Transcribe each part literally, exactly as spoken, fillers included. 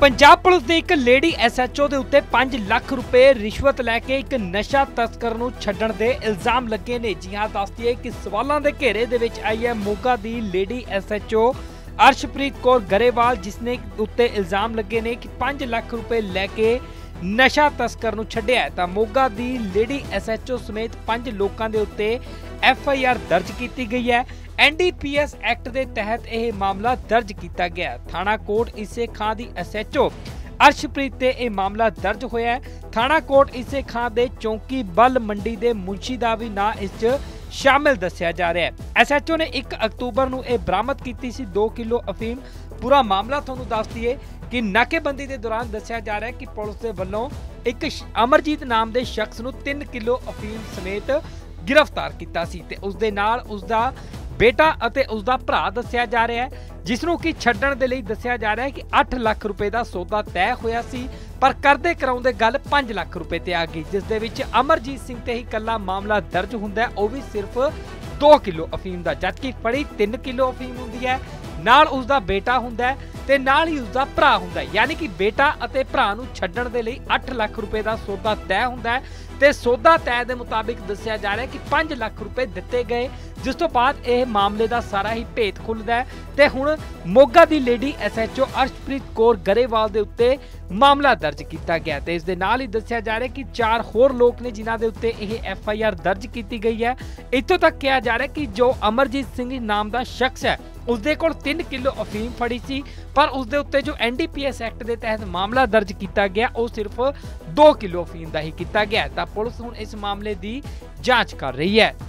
Punjab police ਦੇ ਇੱਕ lady SHO ਦੇ ਉੱਤੇ पांच ਲੱਖ ਰੁਪਏ ਰਿਸ਼ਵਤ ਲੈ ਕੇ ਇੱਕ ਨਸ਼ਾ ਤਸਕਰ ਨੂੰ ਛੱਡਣ ਦੇ ਇਲਜ਼ਾਮ ਲੱਗੇ ਨੇ। ਜੀ ਹਾਂ, ਦੱਸਦੀ ਹੈ ਕਿ ਸਵਾਲਾਂ ਦੇ ਘੇਰੇ ਦੇ ਵਿੱਚ ਆਈ ਹੈ ਮੋਗਾ ਦੀ ਲੇਡੀ ਐਸਐਚਓ ਅਰਸ਼ਪ੍ਰੀਤ ਕੌਰ ਗਰੇਵਾਲ, ਜਿਸ ਨੇ ਉੱਤੇ ਇਲਜ਼ਾਮ ਲੱਗੇ ਨੇ ਕਿ पांच ਲੱਖ ਰੁਪਏ ਲੈ ਕੇ ਨਸ਼ਾ ਤਸਕਰ ਨੂੰ ਛੱਡਿਆ। ਤਾਂ ਮੋਗਾ ਦੀ ਲੇਡੀ ਐਸਐਚਓ ਸਮੇਤ ਪੰਜ ਲੋਕਾਂ ਦੇ ਉੱਤੇ ਐਫ ਆਈ ਆਰ ਦਰਜ ਕੀਤੀ ਗਈ ਹੈ। N D P S act के तहत यह मामला दर्ज किया गया। थाना कोट इसे खां दी एस एच ओ अर्शप्रीत ते यह मामला दर्ज होया है। थाना कोट इसे खां दे चौंकी बल मंडी दे मुंशी दा भी ना इस च शामिल दस्या जा रहा है। एस एच ओ ने एक अक्तूबर नूं यह बरामद की सी दो किलो अफीम। पूरा मामला तुहानूं दस दईए कि नाकेबंदी के दौरान दस्या जा रहा है कि पुलिस के वल्लों एक अमरजीत नाम के शख्स नूं तीन किलो अफीम समेत गिरफ्तार किया सी ते उस दे नाल उसदा बेटा ਅਤੇ ਉਸਦਾ ਭਰਾ ਦੱਸਿਆ ਜਾ ਰਿਹਾ ਹੈ, ਜਿਸ ਨੂੰ ਕਿ ਛੱਡਣ ਦੇ ਲਈ ਦੱਸਿਆ ਜਾ ਰਿਹਾ ਹੈ ਕਿ ਅੱਠ ਲੱਖ ਰੁਪਏ ਦਾ ਸੌਦਾ ਤੈਅ ਹੋਇਆ ਸੀ, ਪਰ ਕਰਦੇ ਕਰਾਉਂਦੇ ਗੱਲ पांच ਲੱਖ ਰੁਪਏ ਤੇ ਆ ਗਈ, ਜਿਸ ਦੇ ਵਿੱਚ ਅਮਰਜੀਤ ਸਿੰਘ ਤੇ ਹੀ ਕੱਲਾ ਮਾਮਲਾ ਦਰਜ ਹੁੰਦਾ ਹੈ, ਉਹ ਵੀ ਸਿਰਫ दो किलो अफीम ਦਾ, ਜਦਕਿ ਫੜੀ तीन किलो ਅਫੀਮ ਹੁੰਦੀ ਹੈ। ਨਾਲ ਉਸਦਾ ਬੇਟਾ ਹੁੰਦਾ ਹੈ ਤੇ ਨਾਲ ਹੀ ਉਸਦਾ ਭਰਾ ਹੁੰਦਾ ਹੈ, ਯਾਨੀ ਕਿ ਬੇਟਾ ਅਤੇ ਭਰਾ ਨੂੰ ਛੱਡਣ ਦੇ ਲਈ ਅੱਠ ਲੱਖ ਰੁਪਏ ਦਾ ਸੌਦਾ ਤੈਅ ਹੁੰਦਾ ਹੈ ਤੇ ਸੌਦਾ ਤੈਅ ਦੇ ਮੁਤਾਬਿਕ ਦੱਸਿਆ ਜਾ ਰਿਹਾ ਹੈ ਕਿ पांच ਲੱਖ ਰੁਪਏ ਦਿੱਤੇ ਗਏ, जिस तो बाद यह मामले का सारा ही भेद खुलता है। तो हुण मोगा की lady S H O Arshpreet Kaur Grewal के उत्ते मामला दर्ज किया गया। तो इस दे नाल ही दस्सिया जा रहा है कि चार होर लोग ने जिन्हां दे उत्ते यह एफ आई आर दर्ज की गई है। इत्थों तक कहा जा रहा है कि जो अमरजीत सिंह नाम का शख्स है उसदे कोल तीन किलो अफीम फड़ी सी, पर उसदे उत्ते जो N D P S act के तहत मामला दर्ज किया गया वो सिर्फ दो किलो अफीम का ही किया गया। तो पुलिस हुण इस मामले की जांच कर रही है।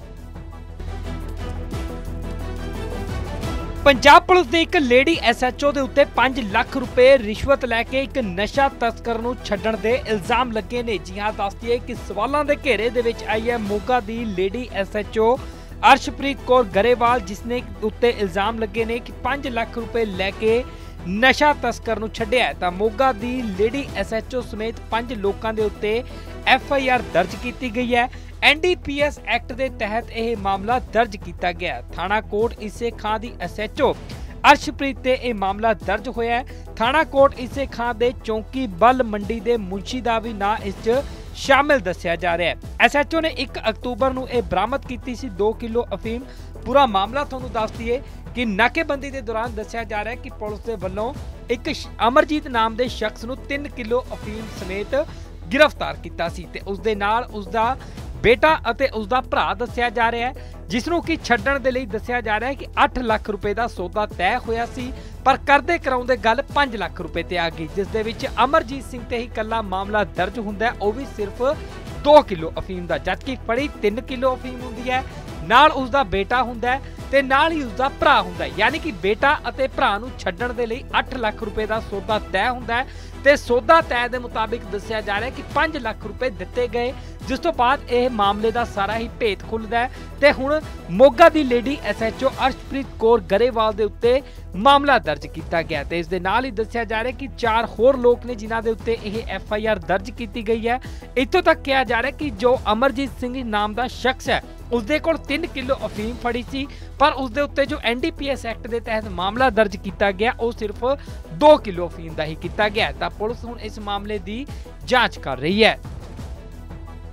पंजाब पुलिस ਦੇ ਇੱਕ ਲੇਡੀ ਐਸ ਐਚ ਓ ਦੇ ਉੱਤੇ पांच ਲੱਖ ਰੁਪਏ ਰਿਸ਼ਵਤ ਲੈ ਕੇ ਇੱਕ ਨਸ਼ਾ ਤਸਕਰ ਨੂੰ ਛੱਡਣ ਦੇ ਇਲਜ਼ਾਮ ਲੱਗੇ ਨੇ। ਜੀ ਹਾਂ, ਦੱਸਦੀ ਹੈ ਕਿ ਸਵਾਲਾਂ ਦੇ ਘੇਰੇ ਦੇ ਵਿੱਚ ਆਈ ਹੈ ਮੋਗਾ ਦੀ lady S H O Arshpreet Kaur Grewal, ਜਿਸ ਨੇ ਉੱਤੇ ਇਲਜ਼ਾਮ ਲੱਗੇ ਨੇ ਕਿ पांच ਲੱਖ ਰੁਪਏ ਲੈ ਕੇ ਨਸ਼ਾ ਤਸਕਰ ਨੂੰ ਛੱਡਿਆ। ਤਾਂ ਮੋਗਾ ਦੀ ਲੇਡੀ ਐਸ ਐਚ ਓ ਸਮੇਤ ਪੰਜ ਲੋਕਾਂ ਦੇ ਉੱਤੇ ਐਫ ਆਈ ਆਰ ਦਰਜ ਕੀਤੀ ਗਈ ਹੈ। N D P S act के तहत यह मामला दर्ज किया गया। थाना कोट इसे खां दी एस एच ओ अर्शप्रीत ते यह मामला दर्ज होया है। थाना कोट इसे खां दे चौंकी बल मंडी दे मुंशी दा भी ना इस च शामिल दस्या जा रहा है। एस एच ओ ने एक अक्तूबर नूं यह बरामद की सी दो किलो अफीम। पूरा मामला तुहानूं दस दईए कि नाकेबंदी के दौरान दस्या जा रहा है कि पुलिस के वल्लों एक अमरजीत नाम के शख्स नूं तीन किलो अफीम समेत गिरफ्तार किया सी ते उस दे नाल उसदा बेटा ਅਤੇ ਉਸਦਾ ਭਰਾ ਦੱਸਿਆ ਜਾ ਰਿਹਾ ਹੈ, ਜਿਸ ਨੂੰ ਕਿ ਛੱਡਣ ਦੇ ਲਈ ਦੱਸਿਆ ਜਾ ਰਿਹਾ ਹੈ ਕਿ ਅੱਠ ਲੱਖ ਰੁਪਏ ਦਾ ਸੌਦਾ ਤੈਅ ਹੋਇਆ ਸੀ, ਪਰ ਕਰਦੇ ਕਰਾਉਂਦੇ ਗੱਲ पांच ਲੱਖ ਰੁਪਏ ਤੇ ਆ ਗਈ, ਜਿਸ ਦੇ ਵਿੱਚ ਅਮਰਜੀਤ ਸਿੰਘ ਤੇ ਹੀ ਕੱਲਾ ਮਾਮਲਾ ਦਰਜ ਹੁੰਦਾ ਹੈ, ਉਹ ਵੀ ਸਿਰਫ दो ਕਿਲੋ ਅਫੀਮ ਦਾ, ਜਦਕਿ ਫੜੀ तीन ਕਿਲੋ ਅਫੀਮ ਹੁੰਦੀ ਹੈ। ਨਾਲ ਉਸਦਾ ਬੇਟਾ ਹੁੰਦਾ ਹੈ ਤੇ ਨਾਲ ਹੀ ਉਸਦਾ ਭਰਾ ਹੁੰਦਾ ਹੈ, ਯਾਨੀ ਕਿ ਬੇਟਾ ਅਤੇ ਭਰਾ ਨੂੰ ਛੱਡਣ ਦੇ ਲਈ ਅੱਠ ਲੱਖ ਰੁਪਏ ਦਾ ਸੌਦਾ ਤੈਅ ਹੁੰਦਾ ਹੈ ਤੇ ਸੌਦਾ ਤੈਅ ਦੇ ਮੁਤਾਬਿਕ ਦੱਸਿਆ ਜਾ ਰਿਹਾ ਹੈ ਕਿ पांच ਲੱਖ ਰੁਪਏ ਦਿੱਤੇ ਗਏ, जिस तो बाद यह मामले का सारा ही भेद खुलता है। तो हुण मोगा की lady S H O Arshpreet Kaur Grewal के उत्ते मामला दर्ज किया गया। तो इस दे नाल ही दस्सिया जा रहा है कि चार होर लोग ने जिन्हां दे उत्ते यह एफ आई आर दर्ज की गई है। इत्थों तक कहा जा रहा है कि जो अमरजीत सिंह नाम का शख्स है उसदे कोल तीन किलो अफीम फड़ी सी, पर उसदे उत्ते जो N D P S act के तहत मामला दर्ज किया गया वो सिर्फ दो किलो अफीम का ही किया गया। तो पुलिस हुण इस मामले की जांच कर रही है।